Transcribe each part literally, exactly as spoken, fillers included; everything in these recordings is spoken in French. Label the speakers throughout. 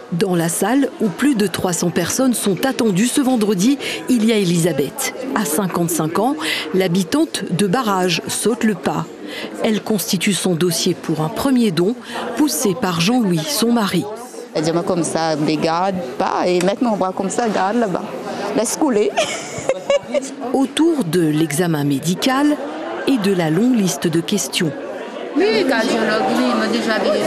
Speaker 1: Dans la salle, où plus de trois cents personnes sont attendues ce vendredi, il y a Elisabeth. À cinquante-cinq ans, l'habitante de Barrage saute le pas. Elle constitue son dossier pour un premier don, poussé par Jean-Louis, son mari.
Speaker 2: Elle dit comme ça, garde pas et mettre mon bras comme ça, garde là-bas. Laisse couler.
Speaker 1: Autour de l'examen médical et de la longue liste de questions.
Speaker 2: Oui, cardiologue, oui, il m'a déjà dit.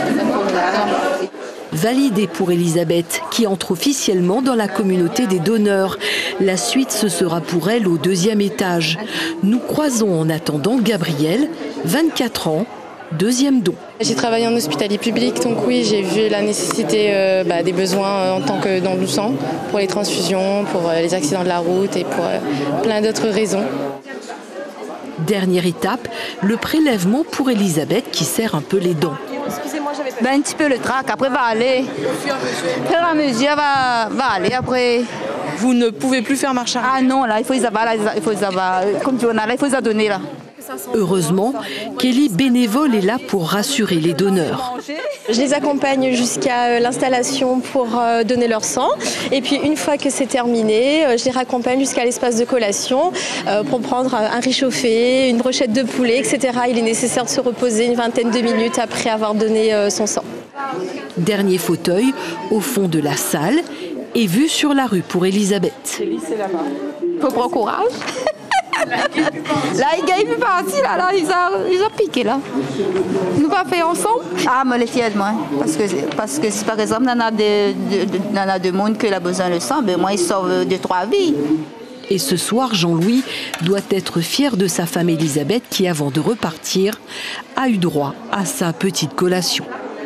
Speaker 1: Validé pour Elisabeth, qui entre officiellement dans la communauté des donneurs. La suite, ce sera pour elle au deuxième étage. Nous croisons en attendant Gabrielle, vingt-quatre ans, deuxième don.
Speaker 3: J'ai travaillé en hospitalier public, donc oui, j'ai vu la nécessité euh, bah, des besoins euh, en tant que don du sang, pour les transfusions, pour euh, les accidents de la route et pour euh, plein d'autres raisons.
Speaker 1: Dernière étape, le prélèvement pour Elisabeth qui serre un peu les dents.
Speaker 2: Ben, un petit peu le trac, après va aller. Au fur et à mesure, va, va aller après.
Speaker 4: Vous ne pouvez plus faire marche arrière?
Speaker 2: Ah non, là, il faut les avoir, là, il faut les avoir. Comme tu en as là, il faut les donner là.
Speaker 1: Heureusement, Kelly bénévole est là pour rassurer les donneurs.
Speaker 3: Je les accompagne jusqu'à l'installation pour donner leur sang. Et puis une fois que c'est terminé, je les raccompagne jusqu'à l'espace de collation pour prendre un réchauffé, une brochette de poulet, et cetera. Il est nécessaire de se reposer une vingtaine de minutes après avoir donné son sang.
Speaker 1: Dernier fauteuil au fond de la salle et vue sur la rue pour Elisabeth.
Speaker 2: Il faut prendre courage. Là, il gagne plus parti, là, là, ils ont, ils ont piqué, là. Nous pas fait ensemble. Ah, mais les filles, moi. Parce que, parce que si par exemple, il y en a de, de, de, y en a de monde qui a besoin de sang, ben moi, ils sauvent deux, trois vies.
Speaker 1: Et ce soir, Jean-Louis doit être fier de sa femme Elisabeth qui, avant de repartir, a eu droit à sa petite collation.